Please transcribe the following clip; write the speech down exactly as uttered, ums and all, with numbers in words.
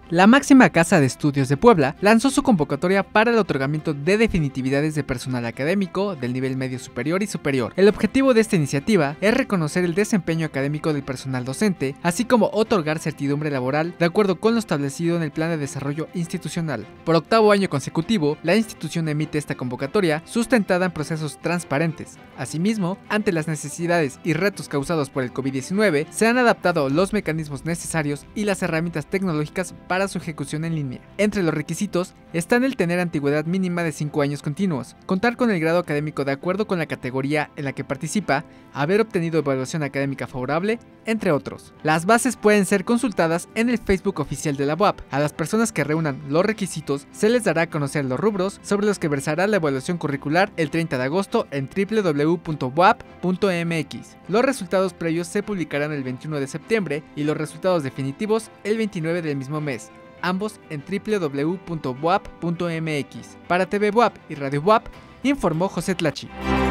La máxima casa de estudios de Puebla lanzó su convocatoria para el otorgamiento de definitividades de personal académico del nivel medio superior y superior. El objetivo de esta iniciativa es reconocer el desempeño académico del personal docente, así como otorgar certidumbre laboral de acuerdo con lo establecido en el Plan de Desarrollo Institucional. Por octavo año consecutivo, la institución emite esta convocatoria sustentada en procesos transparentes. Asimismo, ante las necesidades y retos causados por el COVID diecinueve, se han adaptado los mecanismos necesarios y las herramientas tecnológicas para para su ejecución en línea. Entre los requisitos están el tener antigüedad mínima de cinco años continuos, contar con el grado académico de acuerdo con la categoría en la que participa, haber obtenido evaluación académica favorable, entre otros. Las bases pueden ser consultadas en el Facebook oficial de la U A P. A las personas que reúnan los requisitos se les dará a conocer los rubros sobre los que versará la evaluación curricular el treinta de agosto en w w w punto u a p punto m x. Los resultados previos se publicarán el veintiuno de septiembre y los resultados definitivos el veintinueve del mismo mes, ambos en w w w punto u a p punto m x. Para T V U A P y Radio U A P, informó José Tlachi.